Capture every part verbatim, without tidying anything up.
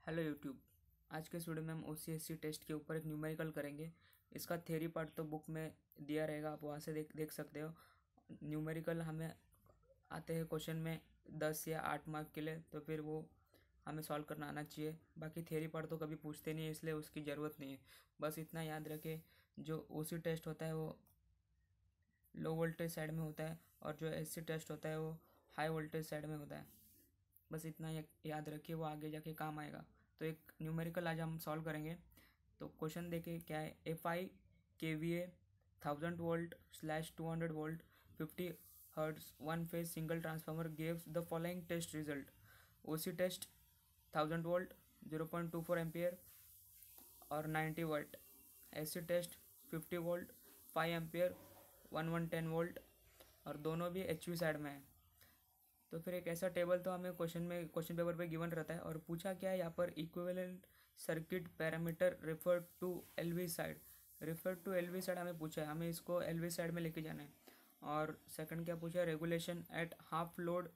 Hello YouTube. आज के इस वीडियो में हम ओ सी एस सी टेस्ट के ऊपर एक न्यूमेरिकल करेंगे। इसका थ्योरी पार्ट तो बुक में दिया रहेगा, आप वहाँ से देख देख सकते हो। न्यूमेरिकल हमें आते हैं क्वेश्चन में दस या आठ मार्क के लिए, तो फिर वो हमें सॉल्व करना आना चाहिए। बाकी थ्योरी पार्ट तो कभी पूछते नहीं है, इसलिए उसकी ज़रूरत नहीं है। बस इतना याद रखें, जो ओ सी टेस्ट होता है वो लो वोल्टेज साइड में होता है और जो एस सी टेस्ट होता है वो हाई वोल्टेज साइड में होता है। बस इतना याद रखिए, वो आगे जाके काम आएगा। तो एक न्यूमेरिकल आज हम सॉल्व करेंगे। तो क्वेश्चन देखिए क्या है। F I K V A thousand volt slash two hundred volt fifty hertz one phase single transformer gives the following test result. O C test thousand volt zero point two four ampere और ninety volt. S C test fifty volt five ampere one one ten volt, और दोनों भी H we side में है। तो फिर एक ऐसा टेबल तो हमें क्वेश्चन में क्वेश्चन पेपर पे गिवन रहता है, और पूछा क्या है यहाँ पर, equivalent circuit parameter refer to L V side. Refer to L V side हमें पूछा है, हमें इसको एल वी साइड में लेके जाना है। और सेकंड क्या पूछा है, regulation at half load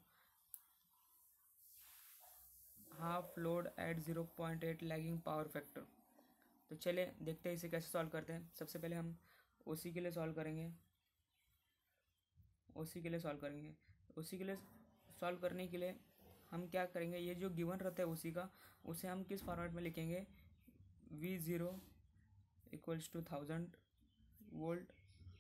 half load at zero point eight lagging power factor. तो चलिए देखते हैं इसे कैसे सॉल्व करते हैं। सबसे पहले हम ओ सी के लिए सॉल्व करेंगे ओ सी के लिए सॉल्व करेंगे ओ सी के लिए सॉल्व करने के लिए हम क्या करेंगे, ये जो गिवन रहता है उसी का, उसे हम किस फॉर्मेट में लिखेंगे। V zero equals to thousand volt,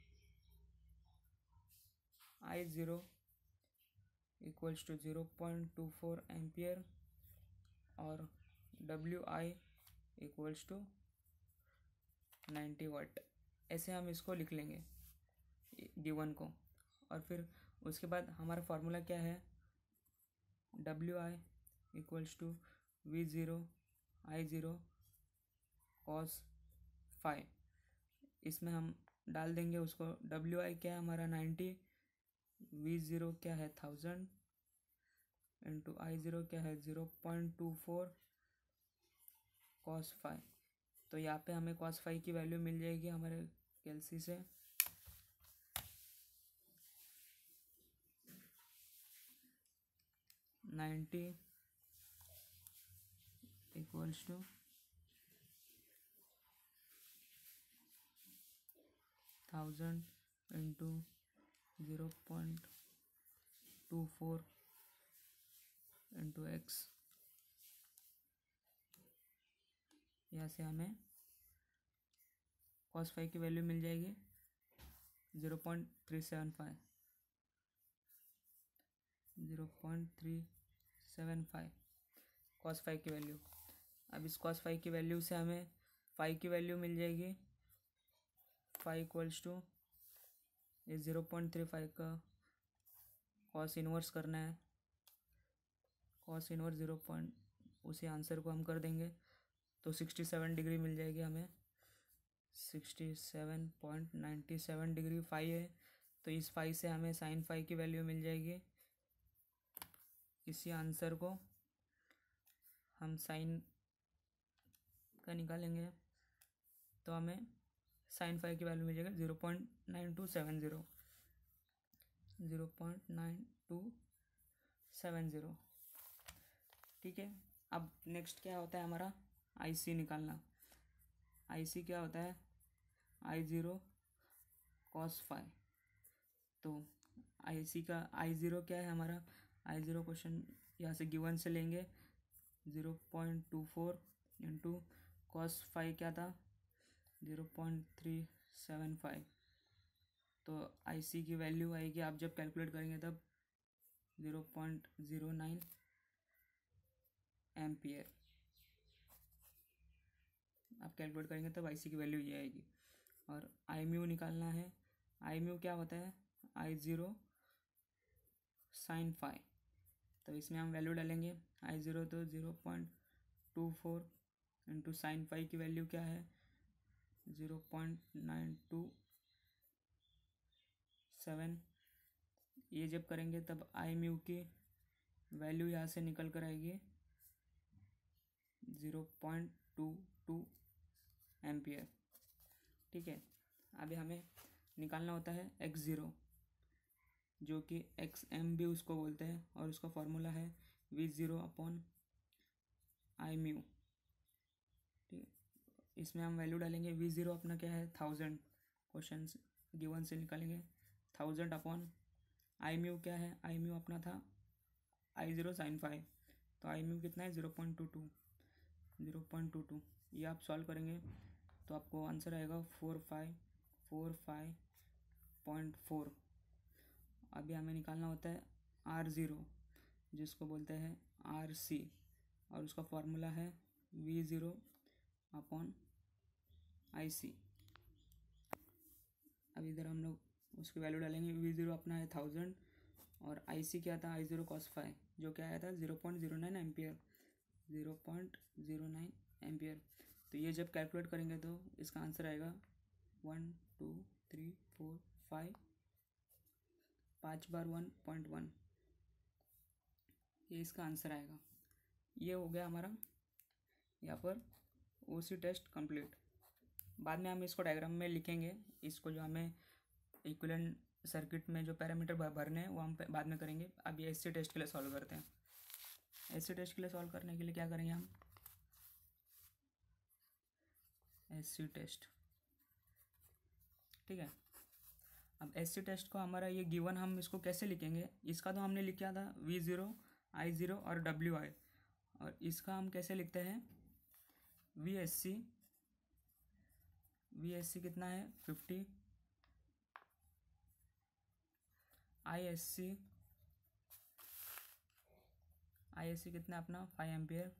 I zero equals to zero point two four ampere और W I equals to ninety watt. ऐसे हम इसको लिख लेंगे गिवन को। और फिर उसके बाद हमारा फार्मूला क्या है, W I equals to V zero I zero cos five. इसमें हम डाल देंगे उसको। डब्ल्यू आई क्या है हमारा नाइन्टी, वी ज़ीरो क्या है थाउजेंड, इंटू आई ज़ीरो क्या है zero point two four cos five. तो यहाँ पे हमें कॉस फाइव की वैल्यू मिल जाएगी हमारे कैलसी से। Ninety equals to thousand into zero point two four into X. यहाँ से हमें कॉस फाइव की वैल्यू मिल जाएगी zero point three seven five zero point three seven five cos five की वैल्यू। अब इस कॉस फाइव की वैल्यू से हमें फाइव की वैल्यू मिल जाएगी। फाइव इक्वल्स टू ये ज़ीरो पॉइंट थ्री फाइव का कॉस इन्वर्स करना है। कॉस इन्वर्स ज़ीरो पॉइंट, उसी आंसर को हम कर देंगे तो सिक्सटी सेवन डिग्री मिल जाएगी हमें। Sixty seven point ninety seven degree five है, तो इस फाइव से हमें साइन फाइव की वैल्यू मिल जाएगी। इसी आंसर को हम साइन का निकालेंगे तो हमें साइन फाइव की वैल्यू मिल जाएगी zero point nine two seven zero zero point nine two seven zero. ठीक है। अब नेक्स्ट क्या होता है हमारा, आई सी निकालना। आई सी क्या होता है, आई ज़ीरो कॉस फाइव। तो आई सी का आई ज़ीरो क्या है हमारा, आई ज़ीरो क्वेश्चन यहाँ से गिवन से लेंगे zero point two four into cos five क्या था zero point three seven five. तो आई सी की वैल्यू आएगी, आप जब कैलकुलेट करेंगे तब zero point zero nine ampere. आप कैलकुलेट करेंगे तब आई सी की वैल्यू ये आएगी। और आई म्यू निकालना है। आई म्यू क्या होता है, आई ज़ीरो साइन फाइव। तो इसमें हम वैल्यू डालेंगे। आई ज़ीरो तो zero point two four into sine five की वैल्यू क्या है zero point nine two seven. ये जब करेंगे तब आई म्यू की वैल्यू यहाँ से निकल कर आएगी zero point two two ampere. ठीक है। अभी हमें निकालना होता है एक्स ज़ीरो, जो कि एक्स एम भी उसको बोलते हैं, और उसका फॉर्मूला है V zero upon I mu. इसमें हम वैल्यू डालेंगे वी ज़ीरो अपना क्या है थाउजेंड, क्वेश्चन गिवन से निकालेंगे थाउजेंड अपॉन आई म्यू क्या है, आई म्यू अपना था आई ज़ीरो साइन फाइव, तो आई म्यू कितना है zero point two two, zero point two two. ये आप सॉल्व करेंगे तो आपको आंसर आएगा four five four five point four. अभी हमें निकालना होता है आर ज़ीरो, जिसको बोलते हैं आर सी, और उसका फॉर्मूला है V zero upon I C. अब इधर हम लोग उसकी वैल्यू डालेंगे, वी ज़ीरो अपना है थाउजेंड और आई सी क्या था आई ज़ीरो कॉस फाइव, जो क्या आया था zero point zero nine ampere, zero point zero nine ampere. तो ये जब कैलकुलेट करेंगे तो इसका आंसर आएगा one two three four five, पाँच बार वन पॉइंट वन, ये इसका आंसर आएगा। ये हो गया हमारा यहाँ पर ओ सी टेस्ट कंप्लीट। बाद में हम इसको डायग्राम में लिखेंगे, इसको जो हमें इक्विवेलेंट सर्किट में जो पैरामीटर भरने हैं वो हम बाद में करेंगे। अभी एस सी टेस्ट के लिए सॉल्व करते हैं। एस सी टेस्ट के लिए सॉल्व करने के लिए क्या करेंगे हम, एस सी टेस्ट, ठीक है। अब एस सी टेस्ट को हमारा ये गिवन, हम इसको कैसे लिखेंगे, इसका तो हमने लिखा था वी ज़ीरो आई ज़ीरो और डब्ल्यू आई, और इसका हम कैसे लिखते हैं V S C, V S C कितना है fifty, I S C, I S C कितना अपना five ampere,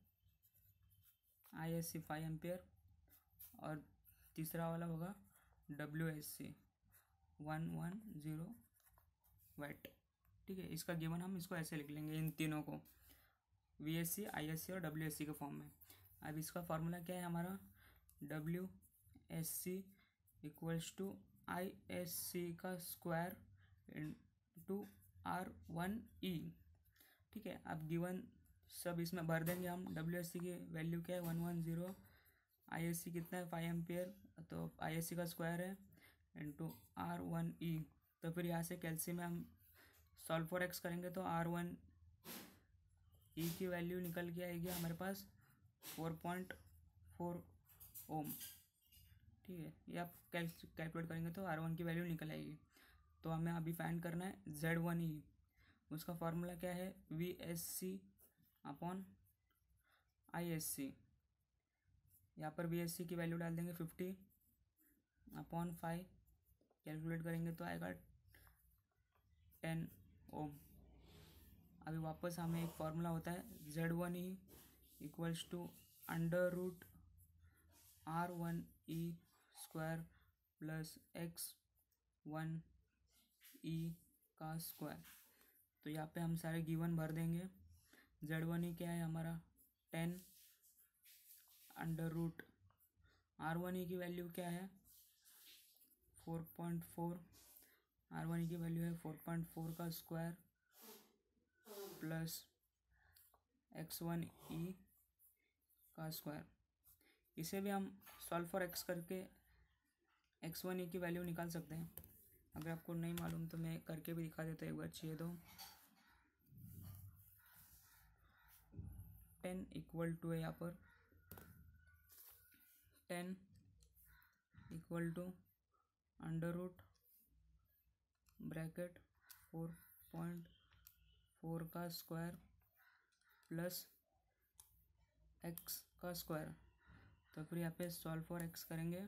I S C five ampere, और तीसरा वाला होगा W S C one one zero watt, ठीक है। इसका गिवन हम इसको ऐसे लिख लेंगे, इन तीनों को V S C I S C और डब्ल्यू एस सी के फॉर्म में। अब इसका फॉर्मूला क्या है हमारा, W S C equals to I S C का square into R one E, ठीक है। अब गिवन सब इसमें भर देंगे हम, डब्ल्यू एस सी की वैल्यू क्या है one one zero, I S C कितना है फाइव एम्पियर, तो आई एस सी का स्क्वायर है इंटू आर वन ई। तो फिर यहाँ से कैल्शियम में हम सॉल्व फॉर एक्स करेंगे तो आर वन ई की वैल्यू निकल के आएगी हमारे पास फोर पॉइंट फोर ओम, ठीक है। ये आप कैलकुलेट करेंगे तो आर वन की वैल्यू निकल आएगी। तो हमें अभी फाइंड करना है जेड वन ई, उसका फॉर्मूला क्या है V S C upon I S C. यहाँ पर वी एस सी की वैल्यू डाल देंगे फिफ्टी अपॉन फाइव, कैलकुलेट करेंगे तो आएगा टेन ओम। अभी वापस हमें एक फार्मूला होता है Z one E equals to under root R one E square plus X one E का स्क्वायर। तो यहाँ पे हम सारे गिवन भर देंगे। जेड वन ई क्या है हमारा ten under root R one E की वैल्यू क्या है four point four, R one E की वैल्यू है फोर पॉइंट फोर का square plus X one E का स्क्वायर। इसे भी हम सॉल्व फॉर एक्स करके एक्स वन ई की वैल्यू निकाल सकते हैं। अगर आपको नहीं मालूम तो मैं करके भी दिखा देता हूँ, एक बार चाहिए तो। टेन इक्वल टू है यहाँ पर ten equal to under root bracket four point four का स्क्वायर प्लस एक्स का स्क्वायर। तो फिर यहाँ पे सॉल्व फॉर एक्स करेंगे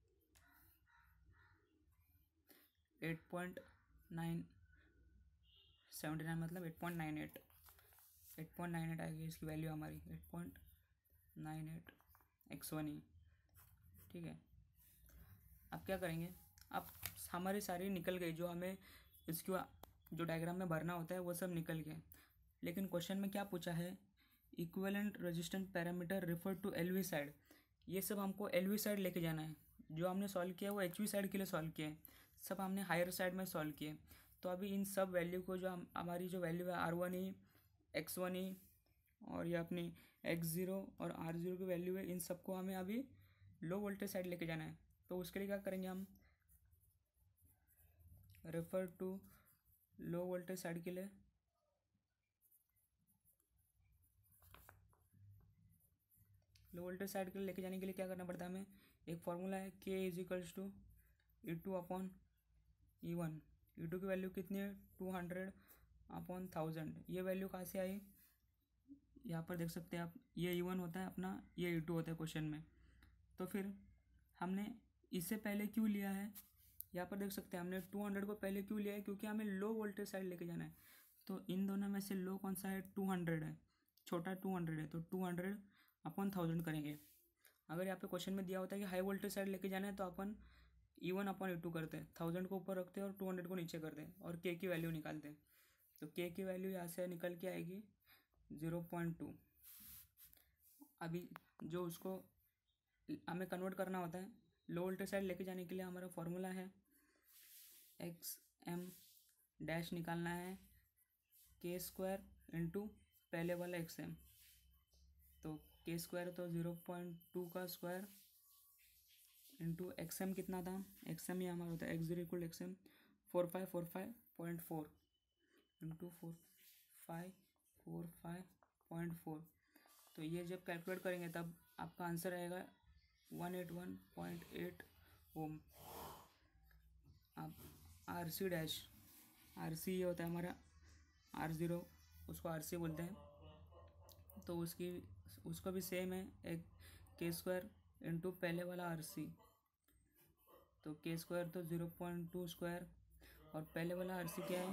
eight point nine seventy nine मतलब eight point nine eight eight point nine eight आएगी इसकी वैल्यू हमारी, eight point nine eight X one E, ठीक है। अब क्या करेंगे, अब हमारी सारी निकल गई, जो हमें इसकी जो डायग्राम में भरना होता है वो सब निकल गए। लेकिन क्वेश्चन में क्या पूछा है, equivalent resistance parameter refer to L V side. ये सब हमको एल वी साइड लेके जाना है। जो हमने सॉल्व किया वो एच वी साइड के लिए सॉल्व किया है, सब हमने हायर साइड में सॉल्व किए। तो अभी इन सब वैल्यू को, जो हम हमारी जो वैल्यू है R one E X one E और ये अपनी एक्स ज़ीरो और आर ज़ीरो की वैल्यू है, इन सबको हमें अभी लो वोल्टेज साइड लेके जाना है। तो उसके लिए क्या करेंगे हम, refer to low voltage side के लिए लो वोल्टेज साइड के लिए लेके जाने के लिए क्या करना पड़ता है हमें, एक फार्मूला है K is equals to E two upon E one. E two की वैल्यू कितनी है, टू हंड्रेड अपॉन थाउजेंड। ये वैल्यू कहाँ से आई, यहाँ पर देख सकते हैं आप, ये ई वन होता है अपना, ये ई टू होता है क्वेश्चन में। तो फिर हमने इससे पहले क्यों लिया है, यहाँ पर देख सकते हैं हमने टू हंड्रेड को पहले क्यों लिया है, क्योंकि हमें लो वोल्टेज साइड लेके जाना है। तो इन दोनों में से लो कौन सा है, टू हंड्रेड है, छोटा टू हंड्रेड है, तो टू हंड्रेड अपन थाउजेंड करेंगे। अगर यहाँ पे क्वेश्चन में दिया होता है कि हाई वोल्टेज साइड लेके जाना है तो अपन E one upon E to करते हैं, थाउजेंड को ऊपर रखते हैं और टू हंड्रेड को नीचे करते हैं और के की वैल्यू निकालते हैं। तो के की वैल्यू यहाँ से निकल के आएगी ज़ीरो पॉइंट टू। अभी जो उसको हमें कन्वर्ट करना होता है लो वोल्टेज साइड लेके जाने के लिए, हमारा फॉर्मूला है एक्स एम डैश निकालना है के स्क्वायर इंटू पहले वाला एक्स एम। तो के स्क्वायर तो ज़ीरो पॉइंट टू का स्क्वायर इंटू एक्स एम कितना था, एक्स एम ही हमारा होता है X zero equal X M four five four five point four into four five four five point four. तो ये जब कैलकुलेट करेंगे तब आपका आंसर आएगा one eight one point eight ohm. अब R C dash, R C ये होता है हमारा आर ज़ीरो, उसको आर सी बोलते हैं। तो उसकी उसका भी सेम है, एक के स्क्वायर इंटू पहले वाला आर सी। तो के स्क्वायर तो ज़ीरो पॉइंट टू स्क्वायर और पहले वाला आर सी क्या है,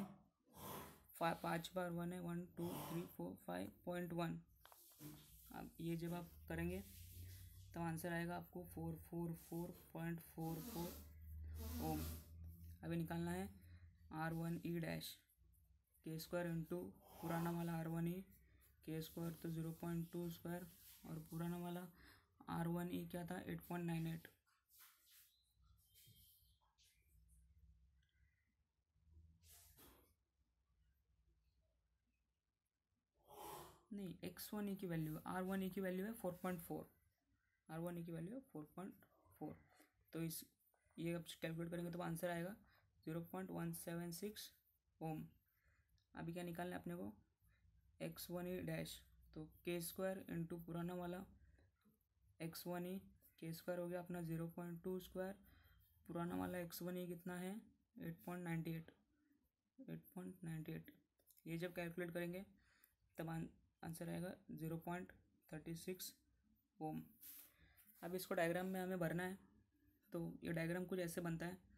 पाँच बार वन है, one two three four five point one. अब ये जब आप करेंगे तो आंसर आएगा आपको four four four point four four ohm. अभी निकालना है R one E dash, K square into पुराना वाला आर वन ई, के स्क्वायर तो ज़ीरो पॉइंट टू स्क्वायर और पुराना वाला आर वन ई क्या था, एट पॉइंट नाइन एट। नहीं, एक्स वन ई की वैल्यू, आर वन ई की वैल्यू है four point four, R one E की वैल्यू है फोर पॉइंट फोर। तो इस ये अब कैलकुलेट करेंगे तो आंसर आएगा zero point one seven six ohm. अभी क्या निकालना है अपने को, एक्स वन ई डैश, तो के स्क्वायर इंटू पुराना वाला एक्स वन ई, के स्क्वायर हो गया अपना ज़ीरो पॉइंट टू स्क्वायर, पुराना वाला एक्स वन ई कितना है, eight point ninety eight, eight point ninety eight. ये जब कैलकुलेट करेंगे तब आंसर आएगा zero point thirty six ohm. अब इसको डायग्राम में हमें भरना है। तो ये डायग्राम कुछ ऐसे बनता है,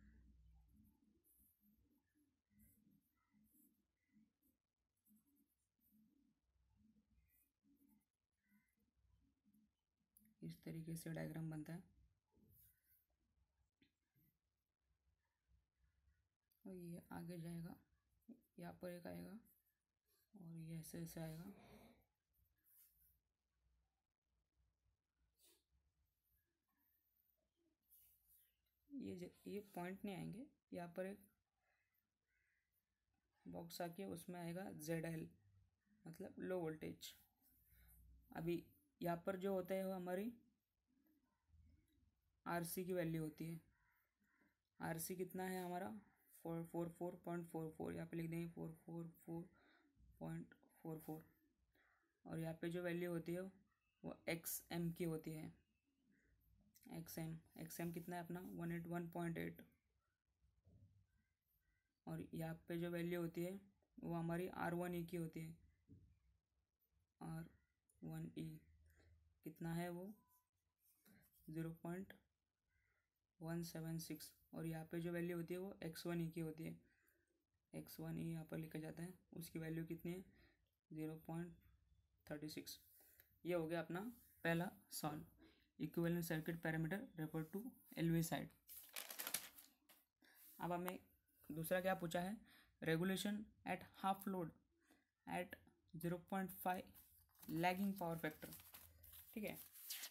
इस तरीके से डायग्राम बनता है और ये आगे जाएगा, यहाँ पर एक आएगा और ये ऐसे ऐसे आएगा। ये ये पॉइंट नहीं आएंगे, यहाँ पर एक बॉक्स आके उसमें आएगा जेड एल, मतलब लो वोल्टेज। अभी यहाँ पर जो होता है वो हमारी आर सी की वैल्यू होती है। आर सी कितना है हमारा, four four four point four four, यहाँ पे लिख देंगे four four four point four four. और यहाँ पे जो वैल्यू होती है वो एक्स एम की होती है, एक्स एम, एक्स एम कितना है अपना one eight one point eight. और यहाँ पे जो वैल्यू होती है वो हमारी आर वन ई की होती है, आर वन ई कितना है वो zero point one seven six. और यहाँ पे जो वैल्यू होती है वो एक्स वन ई की होती है, एक्स वन ई यहाँ पर लिखा जाता है, उसकी वैल्यू कितनी है ज़ीरो पॉइंट थर्टी सिक्स। ये हो गया अपना पहला solve, equivalent circuit parameter refer to LV side. अब हमें दूसरा क्या पूछा है, regulation at half load at zero point five lagging power factor. ठीक है,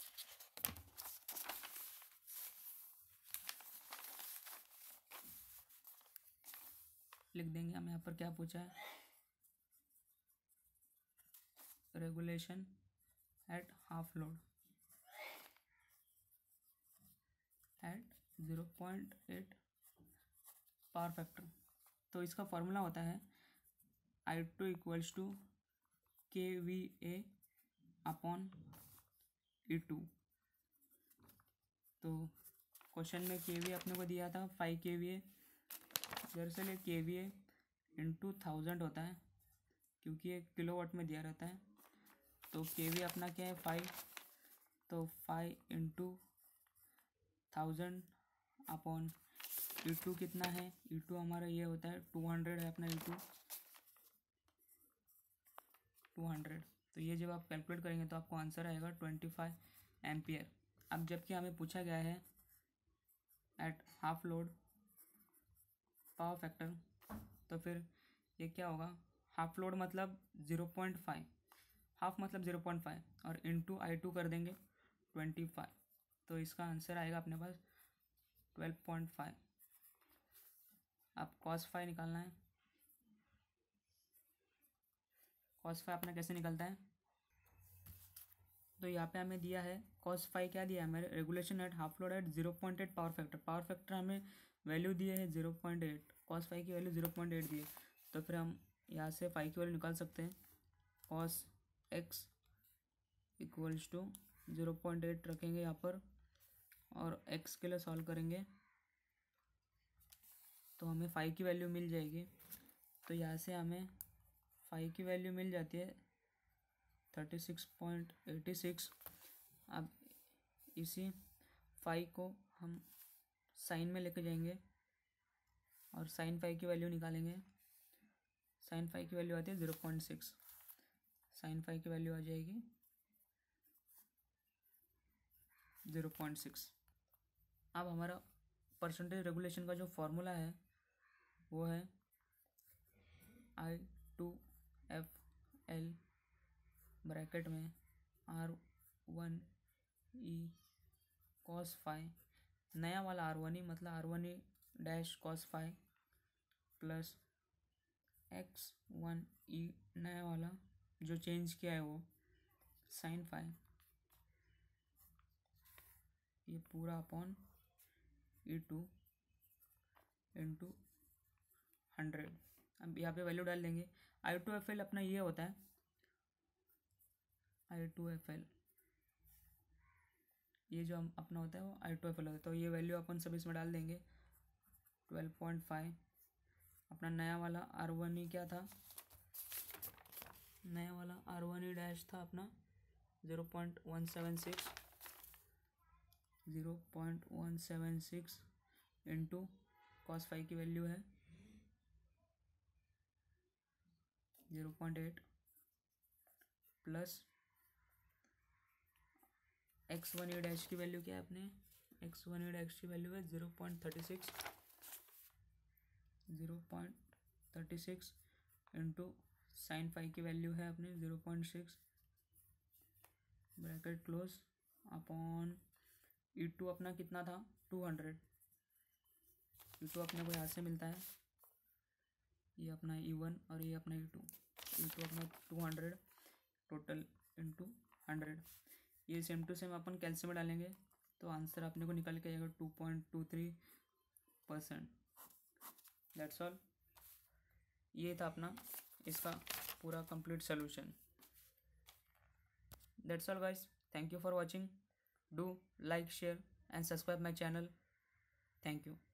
लिख देंगे हम यहाँ पर क्या पूछा है, regulation at half load at zero point eight power factor. तो इसका फॉर्मूला होता है I two equals to K V A upon E two. तो क्वेश्चन में के वी अपने को दिया था फाइव के वी ए, दरअसल ये के वी ए इंटू थाउजेंड होता है क्योंकि ये किलोवाट में दिया रहता है। तो के वी अपना क्या है फाइव, तो five into thousand upon E two कितना है, ई टू हमारा ये होता है टू हंड्रेड है अपना ई टू, टू हंड्रेड। तो ये जब आप कैलकुलेट करेंगे तो आपको आंसर आएगा ट्वेंटी फाइव एम्पियर। अब जबकि हमें पूछा गया है at half load power factor, तो फिर ये क्या होगा, हाफ लोड मतलब ज़ीरो पॉइंट फाइव, हाफ मतलब ज़ीरो पॉइंट फाइव और इंटू आई टू कर देंगे ट्वेंटी फाइव, तो इसका आंसर आएगा अपने पास ट्वेल्व पॉइंट फाइव। अब कॉस फाइव निकालना है। कॉस फाइव अपना कैसे निकलता है, तो यहाँ पे हमें दिया है कॉस फाइव, क्या दिया है हमें, regulation at half load at zero point eight power factor, power factor हमें वैल्यू दिए है zero point eight, cos five की वैल्यू जीरो पॉइंट एट दी है। तो फिर हम यहाँ से फाइव की वैल्यू निकाल सकते हैं, cos X equals to zero point eight रखेंगे यहाँ पर और एक्स के लिए सॉल्व करेंगे तो हमें फाइव की वैल्यू मिल जाएगी। तो यहाँ से हमें फाइव की वैल्यू मिल जाती है thirty six point eighty six. अब इसी फाइव को हम साइन में लेके जाएंगे और साइन फाइव की वैल्यू निकालेंगे। साइन फाइव की वैल्यू आती है zero point six, sine five की वैल्यू आ जाएगी ज़ीरो पॉइंट सिक्स। अब हमारा परसेंटेज रेगुलेशन का जो फॉर्मूला है वो है I two F L bracket में R one E cos five, नया वाला आर वन ई मतलब R one E dash cos five plus X one E नया वाला जो चेंज किया है वो साइन फाइव, ये पूरा upon E two into hundred. अब यहाँ पे वैल्यू डाल देंगे। आई टू एफ एल अपना ये होता है, आई टू एफ एल ये जो हम अपना होता है वो आई टू एफ एल होता है। तो ये वैल्यू अपन सब इसमें डाल देंगे ट्वेल्व पॉइंट फाइव। अपना नया वाला आर वन ई क्या था, नया वाला आर वन ई डैश था अपना zero point one seven six, zero point one seven six into cos five की वैल्यू है zero point eight plus X one E dash की वैल्यू क्या है अपने, एक्स वन ई डैश की value है zero point thirty six, zero point thirty six into sine five की value है अपने zero point six bracket close upon E two अपना कितना था टू हंड्रेड, ई टू अपने को यहाँ से मिलता है, ये अपना ई वन और ये अपना ई टू, ई टू अपना two hundred total into hundred. ये सेम टू सेम अपन कैल्शियम में डालेंगे तो आंसर अपने को निकल के आएगा two point two three percent. That's all, ये था अपना इसका पूरा complete solution. That's all guys, thank you for watching, do like share and subscribe my channel, thank you.